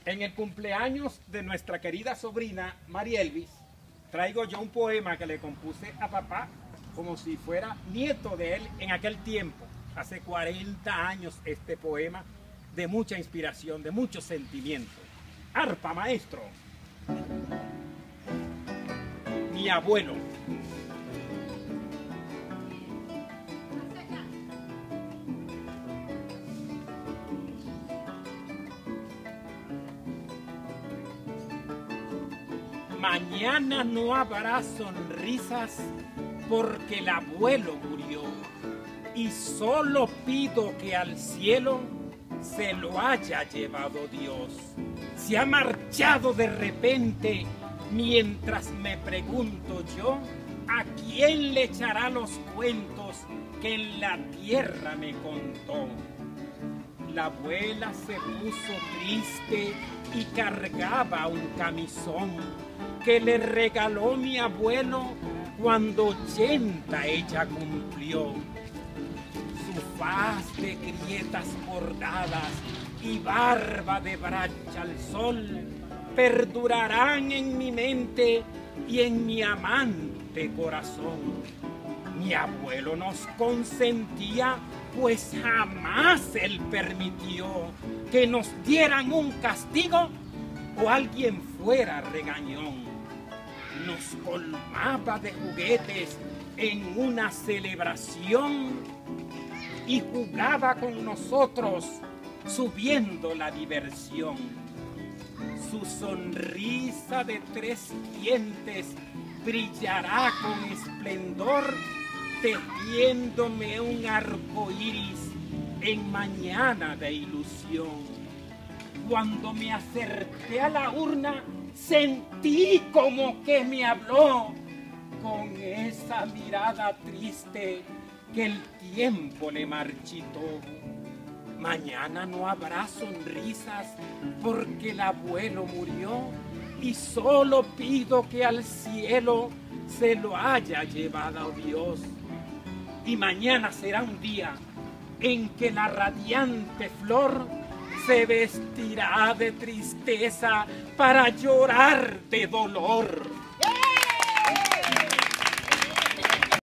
En el cumpleaños de nuestra querida sobrina Marielvis, traigo yo un poema que le compuse a papá como si fuera nieto de él en aquel tiempo. Hace 40 años este poema de mucha inspiración, de mucho sentimiento. Arpa, maestro. Mi abuelo. Mañana no habrá sonrisas porque el abuelo murió, y solo pido que al cielo se lo haya llevado Dios. Se ha marchado de repente mientras me pregunto yo a quién le echará los cuentos que en la tierra me contó. La abuela se puso triste y cargaba un camisón que le regaló mi abuelo cuando 80 ella cumplió. Su faz de grietas bordadas y barba de bracha al sol perdurarán en mi mente y en mi amante corazón. Mi abuelo nos consentía, pues jamás él permitió que nos dieran un castigo o alguien fuera regañón. Nos colmaba de juguetes en una celebración y jugaba con nosotros subiendo la diversión. Su sonrisa de 3 dientes brillará con esplendor, tejiéndome un arco iris en mañana de ilusión. Cuando me acerqué a la urna, sentí como que me habló con esa mirada triste que el tiempo le marchitó. Mañana no habrá sonrisas porque el abuelo murió, y solo pido que al cielo se lo haya llevado Dios. Y mañana será un día en que la radiante flor se vestirá de tristeza para llorar de dolor.